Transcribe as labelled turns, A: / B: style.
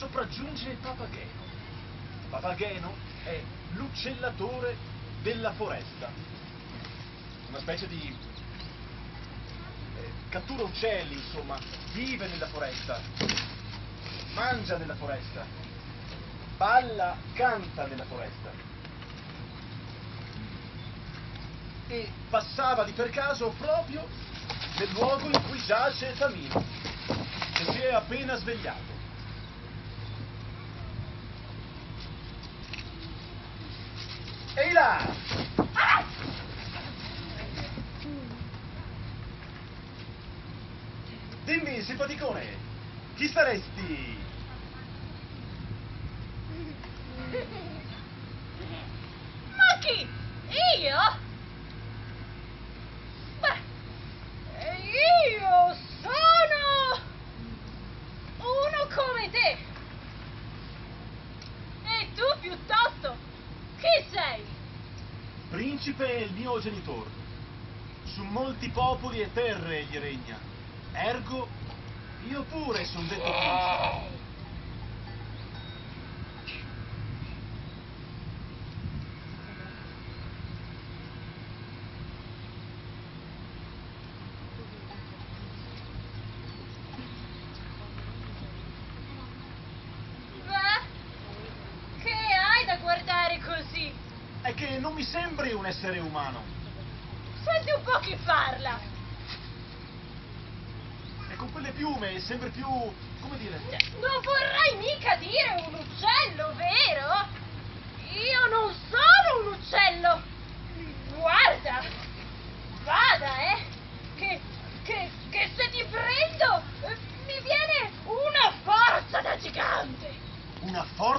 A: sopraggiunge il papageno. Il papageno è l'uccellatore della foresta. Una specie di cattura uccelli, insomma. Vive nella foresta, mangia nella foresta, balla, canta nella foresta. E passava di per caso proprio nel luogo in cui giace Tamino, che si è appena svegliato. Ehi là! Dimmi, simpaticone, chi saresti?
B: Ma chi? Io? Beh, io sono uno come te. E tu piuttosto, chi sei?
A: Principe è il mio genitor. Su molti popoli e terre egli regna. Ergo, io pure son detto principe.
B: Beh, che hai da guardare così?
A: È che non mi sembri un essere umano.
B: Senti un po' chi parla.
A: E con quelle piume sembri più, come dire...
B: Non vorrai mica dire un uccello, vero? Io non sono un uccello. Guarda, vada, che se ti prendo mi viene una forza da gigante.
A: Una forza